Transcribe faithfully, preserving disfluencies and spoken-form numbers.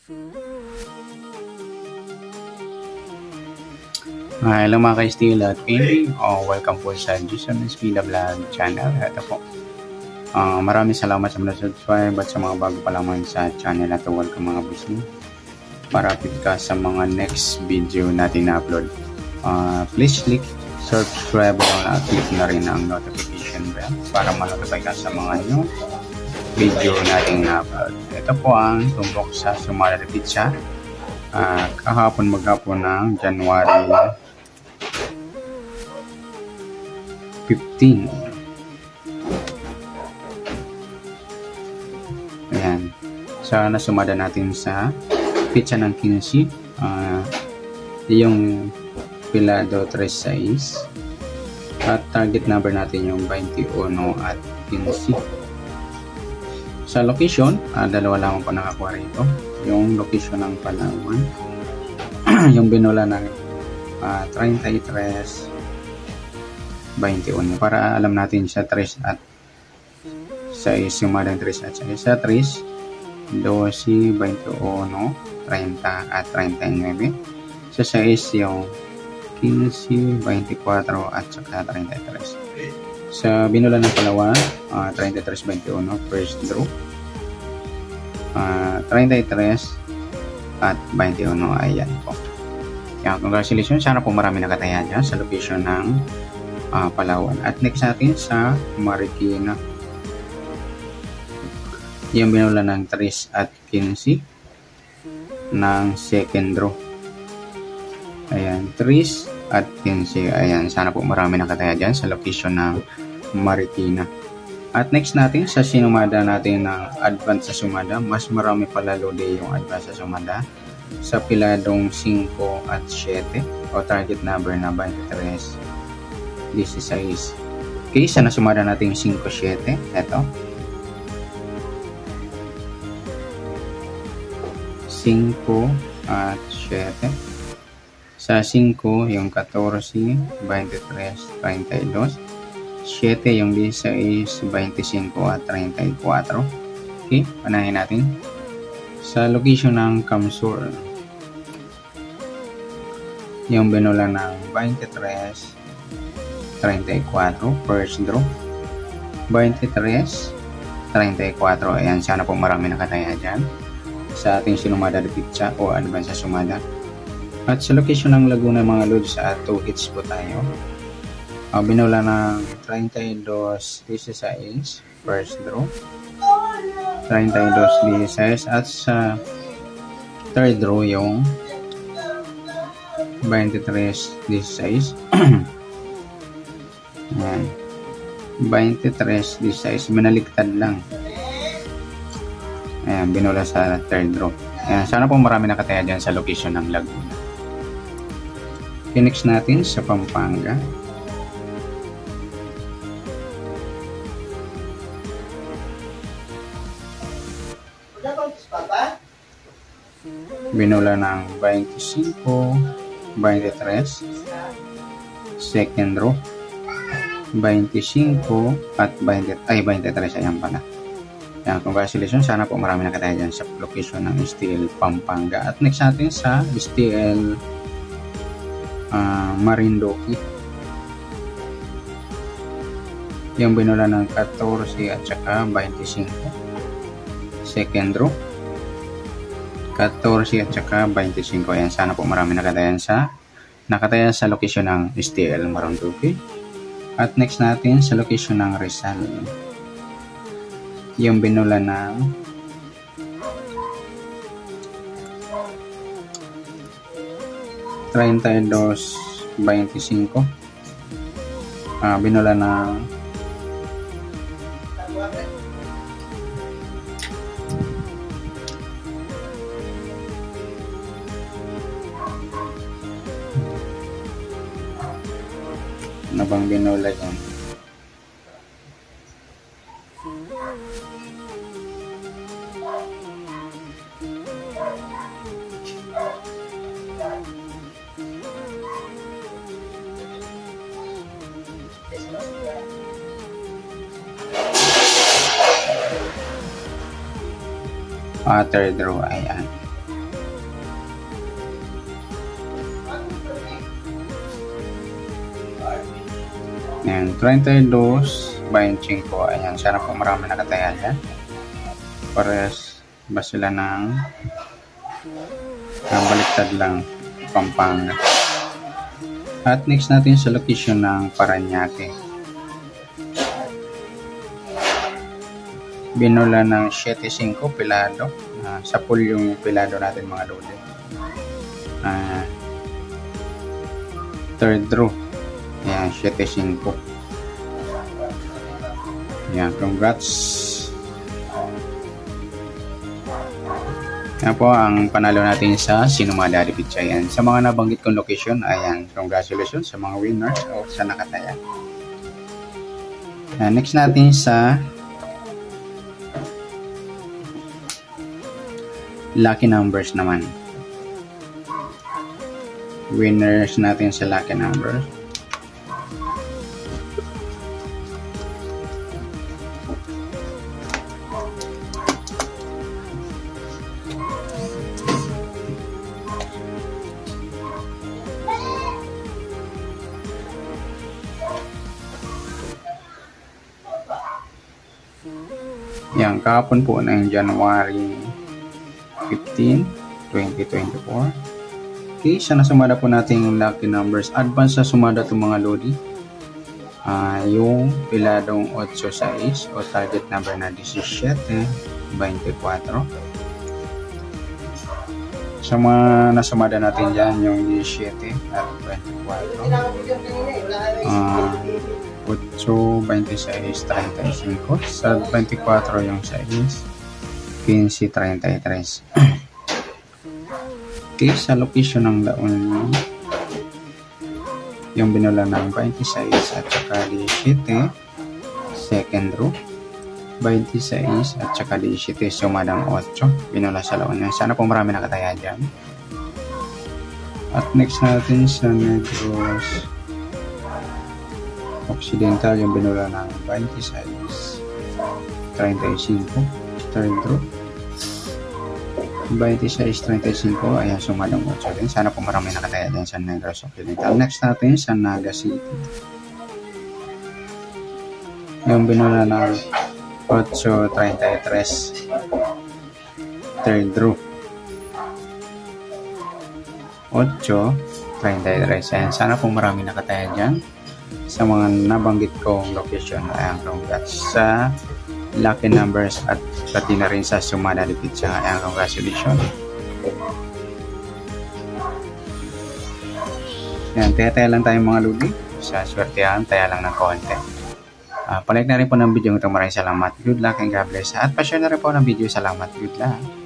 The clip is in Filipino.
Ah, hello mga ka-steel at P. Oh, welcome po sa Jason Espina Vlog channel. Ito po. Uh, maraming salamat sa mga subscribe at sa mga bago pa lamang sa channel at welcome mga busing. Para update ka sa mga next video natin na upload. Uh, please click subscribe at click na rin ang notification bell para ma-notify ka sa mga new video natin na upload. Ito po ang tumbok sa Sumada de Pizza. Uh, kahapon maghapon ng January fifteen. Ayan. Sana sumada natin sa pizza ng quince. Uh, yung pilado tres size. At target number natin yung twenty-one at quince. Sa location, uh, dalawa lamang po nakakuha rito. Yung location ng Palawan. Yung binola ng uh, thirty-three twenty-one. Para alam natin sa tres at size yung madang tres at size. Sa tres, twelve, twenty-one, thirty at thirty-nine. Sa size yung quince, twenty-four at saka thirty-three. Sa binola ng Palawan, uh, thirty-three twenty-one first draw. Uh, thirty-three at twenty-one. Ayan po. Kaya congratulations. Sana po marami nakataya dyan sa location ng uh, Palawan. At next natin sa Marikina. Yung binola ng tres at quince ng second draw. Ayan, tres at quince. Ayan, sana po marami nakataya dyan sa location ng Marikina. At next natin sa sinumada natin ng advance sa sumada. Mas marami pala lode yung advance sa sumada sa piladong five at seven o target number na twenty-three sixteen. Okay, sana sumada natin yung five seven. Ito five at seven. Sa five yung fourteen, twenty-three, thirty-two. seven yung sixteen, twenty-five at thirty-four. Okay, panahin natin. Sa location ng Kamsur, yung binola ng twenty-three, thirty-four, first draw. twenty-three, thirty-four. Ayan, sana po marami nakataya dyan sa ating sinumada de pizza o advance sa sumada. At sa location ng Laguna mga lods, sa two hits po tayo. Uh, binola ng thirty-two sixteen first draw. thirty-two sixteen at sa third draw yung twenty-three sixteen. Ayan. twenty-three sixteen. Binaliktad lang. Ayan, binola sa third draw. Ayan, sana po marami nakataya dyan sa location ng Laguna. Next natin sa Pampanga. Binola ng twenty-five, twenty-three, second row, twenty-five at twenty, ay twenty-three, ayan pala. Yan, congratulations. Sana po marami nakataya dyan sa location ng Steel Pampanga. At next natin sa Steel uh, Marindoki. Yung binola ng fourteen at saka twenty-five. Second row. fourteen at saka twenty-five. Ayan, sana po marami nakatayan sa nakatayan sa location ng Steel Marindoki. At next natin sa location ng Rizal. Yung binola ng thirty-two twenty-five. Ah, binola ng na bang binola yan? Ah, third row, ayan. Ayan, thirty-two twenty-five. Ayan, sana po marami nakataya dyan. Pares ba sila ng uh, baliktad lang, Pampanga. At next natin sa location ng Parañaque. Binula ng seven five pilado. Uh, sa pool yung pilado natin mga lodi. Uh, third row. Ayan, seven five. Ayan, congrats. Yan po ang panalo natin sa Sinumada de Pizza. Yan. Sa mga nabanggit kong location, ayan, congratulations sa mga winners o sa nakataya. Yan. Next natin sa lucky numbers naman. Winners natin sa lucky numbers. Yan, kahapon po ng January fifteenth, twenty twenty-four. Okay, sa nasumada po natin yung lucky numbers. Advance sa sumada itong mga lodi. Uh, yung piladong eight six o target number na seventeen twenty-four. Sa mga nasumada natin dyan, yung seventeen at twenty-four. Uh, eight twenty-six thirty-five. Sa twenty-four yung six fifteen thirty-three. Okay, sa location ng laon yung binula ng twenty-six at saka seventeen, second row twenty-six at saka seventeen, sumadang eight binula sa laon. Sana po marami nakataya dyan. At next natin sa Negros Occidental, yung binula ng twenty-six thirty-five, third row twenty-six thirty-five. Ayan, sumadang eight din. Sana po marami nakataya din sa Negros Occidental. Next natin sa Naga City, yung binula ng eight thirty-three, third row eight thirty-three. Ayan, sana po marami nakataya dyan sa mga nabanggit kong location. Ayan, congrats sa lucky numbers at pati na rin sa Sumada de Pizza. Ayan, congratulations. Ayan, taya-taya lang tayo mga lugi. Sa swertehan, taya lang ng konti. Uh, palike na rin po ng video ito. Maraming salamat. Good luck and God bless. At pa-share na rin po ng video. Salamat. Good luck.